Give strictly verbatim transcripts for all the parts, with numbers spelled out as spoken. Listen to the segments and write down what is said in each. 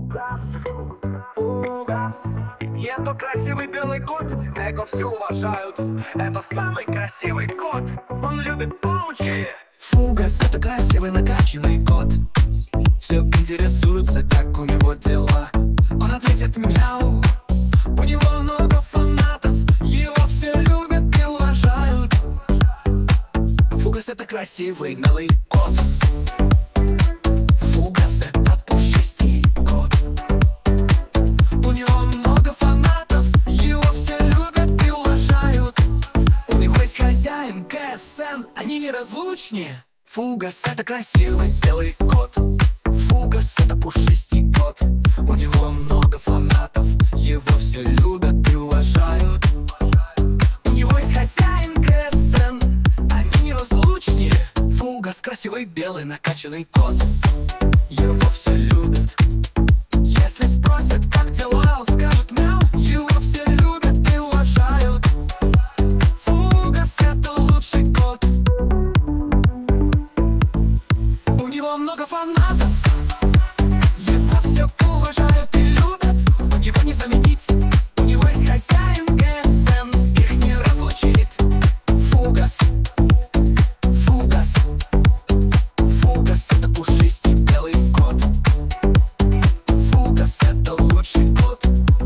Фугас. Это красивый белый кот, его все уважают. Это самый красивый кот, он любит паучи. Фугас — это красивый накачанный кот. Все интересуются, как у него дела. Он ответит мяу. У него много фанатов, его все любят и уважают. Фугас — это красивый белый кот. Фугас — это пушистый кот. У него много фанатов, его все любят и уважают. У него есть хозяин КСН, они неразлучнее. Фугас — это красивый белый кот. Фугас — это пушистый кот. У него много фанатов, его все любят и уважают. У него есть хозяин КСН, они неразлучнее. Фугас — красивый белый накачанный кот. Его все любят. Если спросят, как дела, он скажет мяу. Его все любят и уважают. Фугас — это лучший кот. У него много фанатов, его все уважают и любят. У него не заменить, у него есть хозяин КСН, их не разлучит. Фугас, Фугас, Фугас — это пушистый белый кот. Фугас — это лучший кот.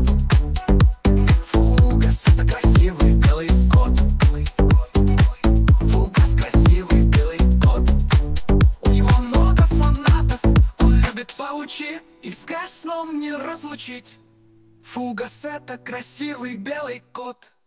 Фугас — это красивый белый кот. Фугас — красивый белый кот. У него много фанатов, он любит паучи, и с КСном не разлучить. Фугас — это красивый белый кот.